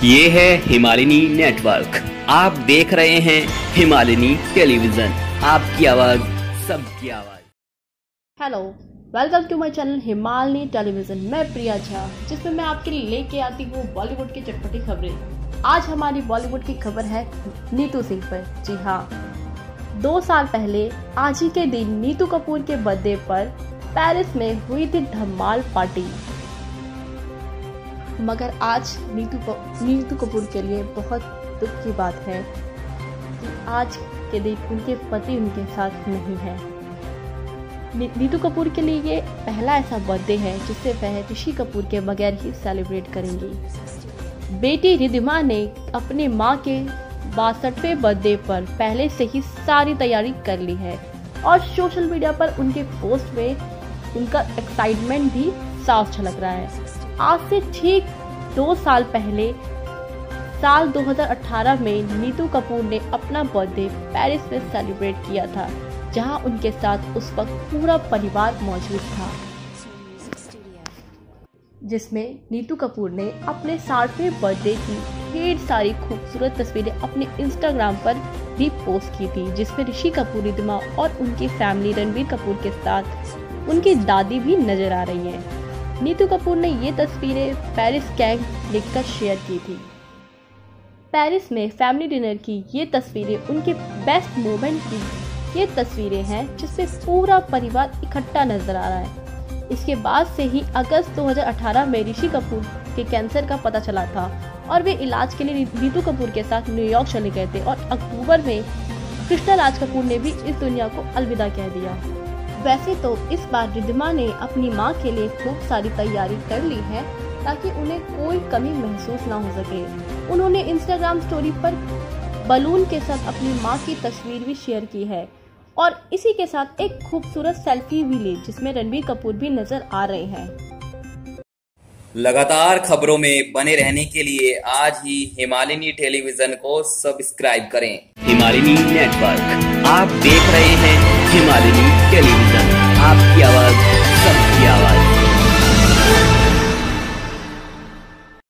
ये है हिमालिनी नेटवर्क। आप देख रहे हैं हिमालिनी टेलीविजन, आपकी आवाज सबकी आवाज। Hello, welcome to my channel Himalini television. मैं प्रिया झा, जिसमें मैं आपके लिए लेके आती हूँ बॉलीवुड की चटपटी खबरें। आज हमारी बॉलीवुड की खबर है नीतू सिंह पर। जी हाँ, 2 साल पहले आज ही के दिन नीतू कपूर के बर्थडे पर पेरिस में हुई थी धमाल पार्टी। मगर आज नीतू कपूर के लिए बहुत दुख की बात है कि आज के दिन उनके पति उनके साथ नहीं है। नीतू कपूर के लिए ये पहला ऐसा बर्थडे है जिसे वह ऋषि कपूर के बगैर ही सेलिब्रेट करेंगी। बेटी रिद्धिमा ने अपने मां के 62वें बर्थडे पर पहले से ही सारी तैयारी कर ली है और सोशल मीडिया पर उनके पोस्ट में उनका एक्साइटमेंट भी साफ झलक रहा है। आज से ठीक 2 साल पहले साल 2018 में नीतू कपूर ने अपना बर्थडे पेरिस में सेलिब्रेट किया था, जहां उनके साथ उस वक्त पूरा परिवार मौजूद था, जिसमें नीतू कपूर ने अपने 60वें बर्थडे की ढेर सारी खूबसूरत तस्वीरें अपने इंस्टाग्राम पर भी पोस्ट की थी, जिसमें ऋषि कपूर, रिद्धिमा और उनकी फैमिली रणबीर कपूर के साथ उनकी दादी भी नजर आ रही हैं। नीतू कपूर ने ये तस्वीरें पेरिस गैंग लिखकर शेयर की थी। पेरिस में फैमिली डिनर की ये तस्वीरें उनके बेस्ट मोमेंट की ये तस्वीरें हैं, जिसमें पूरा परिवार इकट्ठा नजर आ रहा है। इसके बाद से ही अगस्त 2018 में ऋषि कपूर के कैंसर का पता चला था और वे इलाज के लिए नीतू कपूर के साथ न्यूयॉर्क चले गए थे और अक्टूबर में कृष्णा राज कपूर ने भी इस दुनिया को अलविदा कह दिया। वैसे तो इस बार रिद्धिमा ने अपनी मां के लिए खूब सारी तैयारी कर ली है ताकि उन्हें कोई कमी महसूस ना हो सके। उन्होंने इंस्टाग्राम स्टोरी पर बलून के साथ अपनी मां की तस्वीर भी शेयर की है और इसी के साथ एक खूबसूरत सेल्फी भी ली, जिसमें रणबीर कपूर भी नजर आ रहे हैं। लगातार खबरों में बने रहने के लिए आज ही हिमालिनी टेलीविजन को सब्सक्राइब करें। हिमालिनी नेटवर्क, आप देख रहे हैं हिमालिनी टेलीविजन, आपकी आवाज